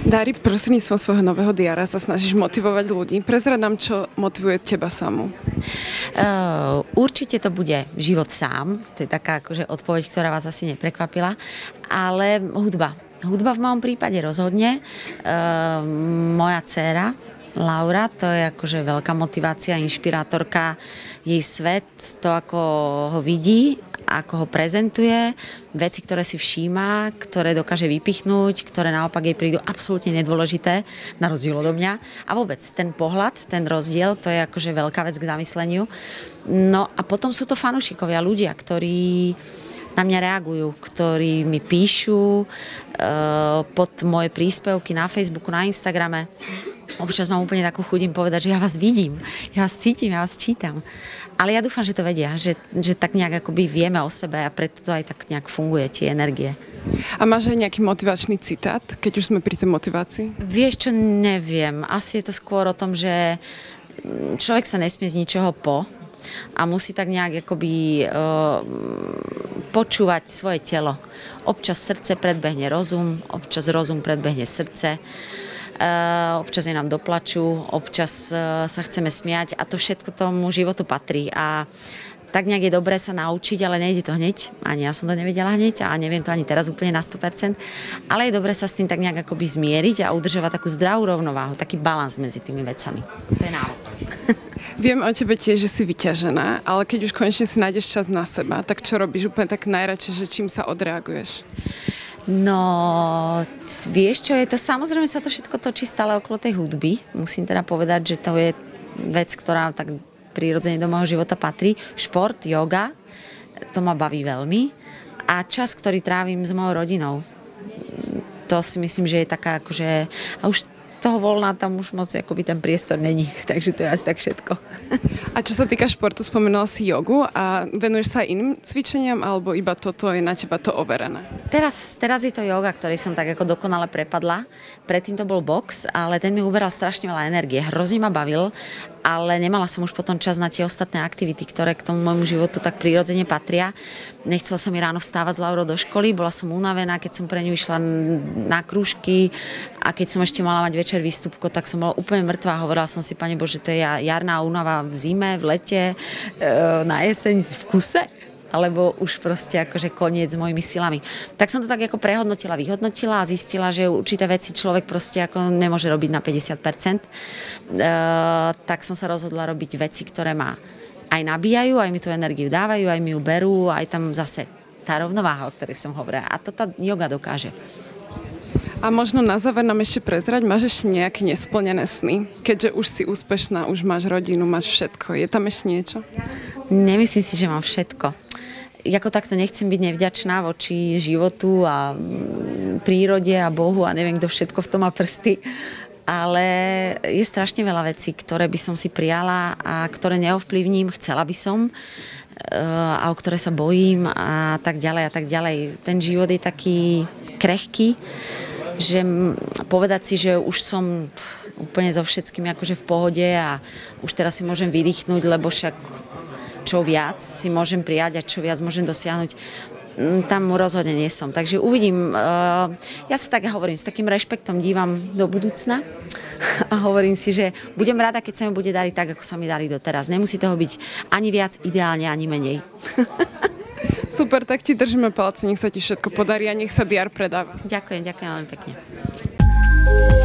Dári, prostredníctvom svojho nového diára sa snažíš motivovať ľudí. Prezrad nám, čo motivuje teba samú. Určite to bude život sám. To je taká akože odpoveď, ktorá vás asi neprekvapila. Ale hudba. Hudba v mojom prípade rozhodne. Moja dcéra Laura, to je akože veľká motivácia, inšpirátorka, jej svet, to ako ho vidí, ako ho prezentuje, veci, ktoré si všíma, ktoré dokáže vypichnúť, ktoré naopak jej prídu absolútne nedôležité, na rozdiel odo mňa. A vôbec ten pohľad, ten rozdiel, to je akože veľká vec k zamysleniu. No a potom sú to fanúšikovia, ľudia, ktorí na mňa reagujú, ktorí mi píšu pod moje príspevky na Facebooku, na Instagrame. Občas mám úplne takú chuť im povedať, že ja vás vidím, ja vás cítim, ja vás čítam. Ale ja dúfam, že to vedia, že tak nejak akoby vieme o sebe a preto to aj tak nejak funguje, tie energie. A máš aj nejaký motivačný citát, keď už sme pri tej motivácii? Vieš čo, neviem. Asi je to skôr o tom, že človek sa nesmie z ničoho a musí tak nejak akoby počúvať svoje telo. Občas srdce predbehne rozum, občas rozum predbehne srdce. Občas je nám doplačú, občas sa chceme smiať a to všetko tomu životu patrí a tak nejak je dobré sa naučiť, ale nejde to hneď, ani ja som to nevedela hneď a neviem to ani teraz úplne na 100%, ale je dobré sa s tým tak nejak akoby zmieriť a udržovať takú zdravú rovnováhu, taký balans medzi tými vecami. To je návod. Viem o tebe tiež, že si vyťažená, ale keď už konečne si nájdeš čas na seba, tak čo robíš úplne tak najradšej, že čím sa odreaguješ? No, vieš čo, je to samozrejme sa to všetko točí stále okolo tej hudby. Musím teda povedať, že to je vec, ktorá tak prirodzene do môjho života patrí. Šport, yoga, to ma baví veľmi. A čas, ktorý trávim s mojou rodinou. To si myslím, že je taká akože... A už toho voľna tam už moc akoby ten priestor není. Takže to je asi tak všetko. A čo sa týka športu, spomenula si jogu a venuješ sa aj iným cvičeniam, alebo iba toto je na teba to overené? Teraz je to yoga, ktorý som tak ako dokonale prepadla. Predtým to bol box, ale ten mi uberal strašne veľa energie. Hrozne ma bavil, ale nemala som už potom čas na tie ostatné aktivity, ktoré k tomu môjmu životu tak prirodzene patria. Nechcela sa mi ráno vstávať s Laurou do školy, bola som unavená, keď som pre ňu išla na krúžky a keď som ešte mala mať večer výstupko, tak som bola úplne mŕtva. Hovorila som si, Pane Bože, to je jarná únava v zime, v lete, na jeseň, v kuse, alebo už proste akože koniec s mojimi silami. Tak som to tak ako prehodnotila, vyhodnotila a zistila, že určité veci človek proste ako nemôže robiť na 50%. Tak som sa rozhodla robiť veci, ktoré ma aj nabíjajú, aj mi tú energiu dávajú, aj mi ju berú, aj tam zase tá rovnováha, o ktorej som hovorila. A to tá yoga dokáže. A možno na záver nám ešte prezrať, máš ešte nejaké nesplnené sny? Keďže už si úspešná, už máš rodinu, máš všetko. Je tam ešte niečo? Nemyslím si, že mám všetko. Jako takto nechcem byť nevďačná voči životu a prírode a Bohu a neviem, kto všetko v tom má prsty. Ale je strašne veľa vecí, ktoré by som si prijala a ktoré neovplyvním, chcela by som a o ktoré sa bojím a tak ďalej a tak ďalej. Ten život je taký krehký, že povedať si, že už som úplne so všetkým akože v pohode a už teraz si môžem vydýchnuť, lebo však čo viac si môžem prijať a čo viac môžem dosiahnuť, tam rozhodne nie som. Takže uvidím. Ja sa tak hovorím, s takým rešpektom dívam do budúcna a hovorím si, že budem rada, keď sa mi bude dariť tak, ako sa mi darí doteraz. Nemusí toho byť ani viac, ideálne, ani menej. Super, tak ti držíme palce, nech sa ti všetko podarí a nech sa diár predáva. Ďakujem veľmi pekne.